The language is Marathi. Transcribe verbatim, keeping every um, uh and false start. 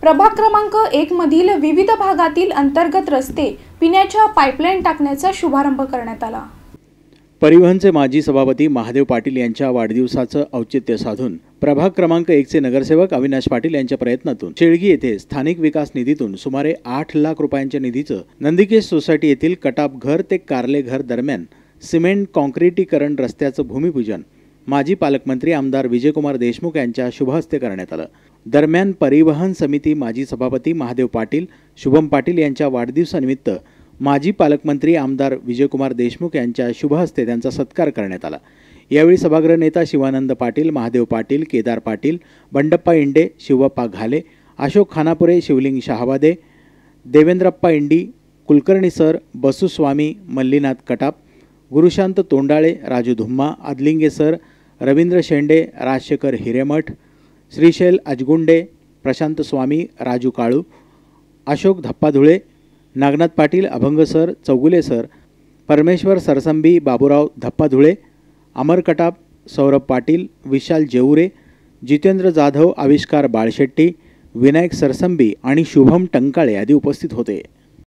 प्रभाग क्रमांक एक मधील विविध भागातील अंतर्गत रस्ते पिण्याच्या पाईपलाईन टाकण्याचा शुभारंभ करण्यात आला। परिवहनचे माजी सभापती महादेव पाटील यांच्या वाढदिवसाचं औचित्य साधून प्रभाग क्रमांक एक चे नगरसेवक अविनाश पाटील यांच्या प्रयत्नातून शेळगी येथे स्थानिक विकास निधीतून सुमारे आठ लाख रुपयांच्या निधीचं नंदिकेश सोसायटी येथील कटाप घर ते कारले घर दरम्यान सिमेंट कॉन्क्रिटीकरण रस्त्याचं भूमिपूजन माजी पालकमंत्री आमदार विजयकुमार देशमुख यांच्या शुभहस्ते करण्यात आलं। दरम्यान परिवहन समिती माजी सभापती महादेव पाटील, शुभम पाटील यांच्या वाढदिवसानिमित्त माजी पालकमंत्री आमदार विजयकुमार देशमुख यांच्या शुभहस्ते त्यांचा सत्कार करण्यात आला। यावेळी सभागृह नेता Shivanand Patil, Mahadev Patil, Kedar Patil, Bandappa Inde, Shivappa Ghale, Ashok Khanapure, Shivling Shahabade, Devendrappa Indi, Kulkarni sir, Basuswami, Mallinath Katap, Gurushant Tondale, Raju Dhumma, Adlinge sir, Ravindra Shende, Rajshekhar Hiremath, Shrishail Ajgunde, Prashant Swami, Raju Kalu, Ashok Dhappadhule, Nagnath Patil, Abhang sir, Chougule sir, परमेश्वर सरसंबी, बाबूराव धप्पाधुळे, अमर कटाप, सौरभ पाटील, विशाल जेऊरे, जितेंद्र जाधव, आविष्कार बाळशेट्टी, विनायक सरसंबी आणि शुभम टंकाळे आदी उपस्थित होते।